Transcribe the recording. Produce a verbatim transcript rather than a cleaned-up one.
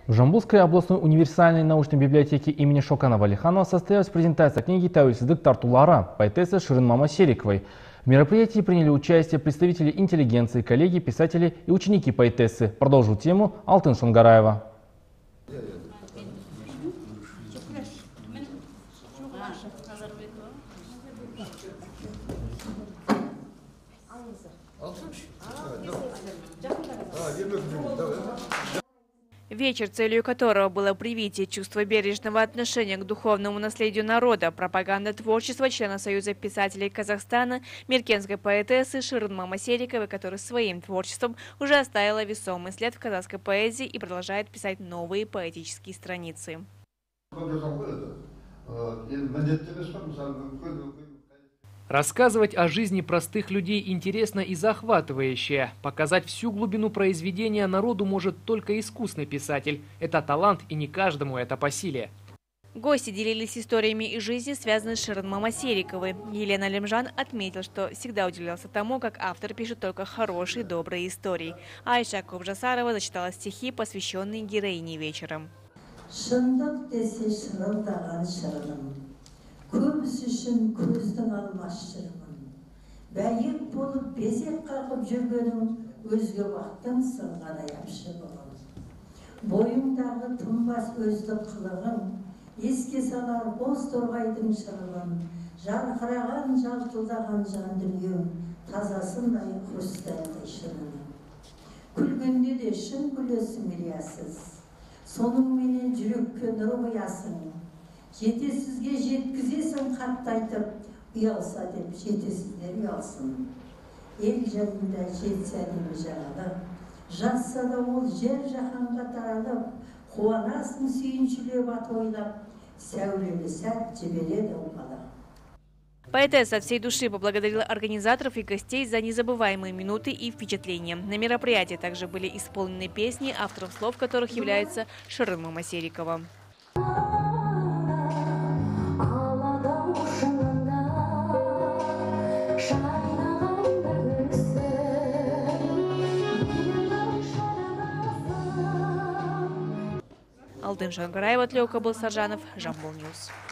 В Жамбылской областной универсальной научной библиотеке имени Шокана Валиханова состоялась презентация книги «Тәуелсіздік тартулары» поэтессы Шырын Мамасериковой. В мероприятии приняли участие представители интеллигенции, коллеги, писатели и ученики поэтессы. Продолжу тему Алтын Шонгараева. Вечер, целью которого было привитие чувства бережного отношения к духовному наследию народа, пропаганда творчества члена Союза писателей Казахстана, миркенской поэтессы Шырын Мамасериковой, которая своим творчеством уже оставила весомый след в казахской поэзии и продолжает писать новые поэтические страницы. Рассказывать о жизни простых людей интересно и захватывающе. Показать всю глубину произведения народу может только искусный писатель. Это талант, и не каждому это по силе. Гости делились историями из жизни, связанной с Шырын Мамасериковой. Елена Лемжан отметила, что всегда удивлялся тому, как автор пишет только хорошие, добрые истории. Айша Кобжасарова зачитала стихи, посвященные героине вечером. Көбісі үшін көздің алмас шырымын. Бәйек болып безек қағып жүргенің өзге уақыттың сырғана япшылығын. Бойыңдағы тұнбас өздік қылығын, еске салар боз торғайдың шырылын, жарқыраған жалтылдаған жан дүниең, тазасындай хрустальдай шырыны. Күлгенде де шын күлесің риясыз, соныңменен жүрекке нұр құясың. Жетесізге жеткізесің қатты айтып, ұялса деп жетесіздер ұялсын. Ел жанында жетсе әдемі жағалып, жатса да ол жер жаһанға таралып, қуанасың сүйіншілеп ат ойлап, сәулелі сәт жібереді оңалап. Поэтесса от всей души поблагодарила организаторов и гостей за незабываемые минуты и впечатления. На мероприятии также были исполнены песни, автором слов которых является Шырын Мамасерикова. Алтын Шонгараева, Тлеука был Саржанов, Жамбыл Ньюс.